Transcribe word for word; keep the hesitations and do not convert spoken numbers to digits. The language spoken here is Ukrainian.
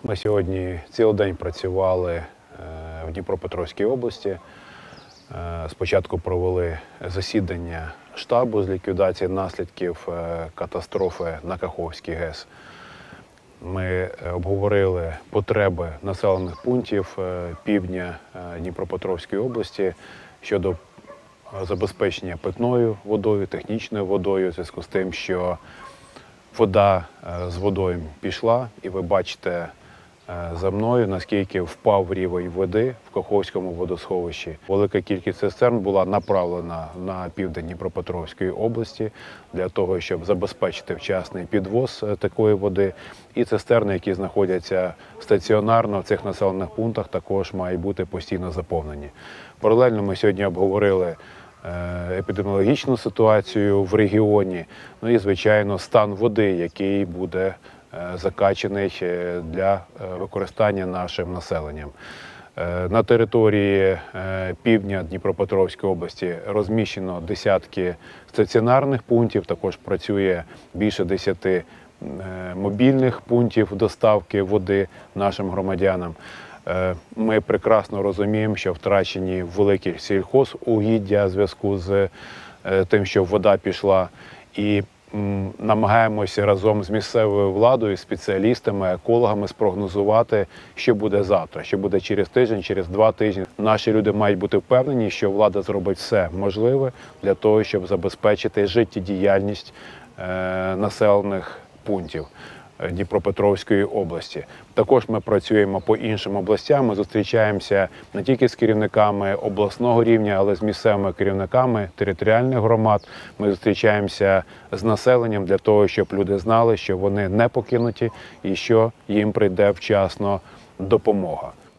Ми сьогодні цілий день працювали в Дніпропетровській області. Спочатку провели засідання штабу з ліквідації наслідків катастрофи на Каховській ГЕС. Ми обговорили потреби населених пунктів півдня Дніпропетровської області щодо забезпечення питною водою, технічною водою, в зв'язку з тим, що вода з водою пішла, і ви бачите за мною, наскільки впав рівень води в Каховському водосховищі. Велика кількість цистерн була направлена на південь Дніпропетровської області для того, щоб забезпечити вчасний підвоз такої води. І цистерни, які знаходяться стаціонарно в цих населених пунктах, також мають бути постійно заповнені. Паралельно ми сьогодні обговорили епідеміологічну ситуацію в регіоні, ну і, звичайно, стан води, який буде закачаний для використання нашим населенням. На території півдня Дніпропетровської області розміщено десятки стаціонарних пунктів, також працює більше десяти мобільних пунктів доставки води нашим громадянам. Ми прекрасно розуміємо, що втрачені великі сільхозугіддя в зв'язку з тим, що вода пішла, і намагаємося разом з місцевою владою, спеціалістами, екологами спрогнозувати, що буде завтра, що буде через тиждень, через два тижні. Наші люди мають бути впевнені, що влада зробить все можливе для того, щоб забезпечити життєдіяльність населених пунктів Дніпропетровської області. Також ми працюємо по іншим областям, ми зустрічаємося не тільки з керівниками обласного рівня, але з місцевими керівниками територіальних громад. Ми зустрічаємося з населенням для того, щоб люди знали, що вони не покинуті і що їм прийде вчасно допомога.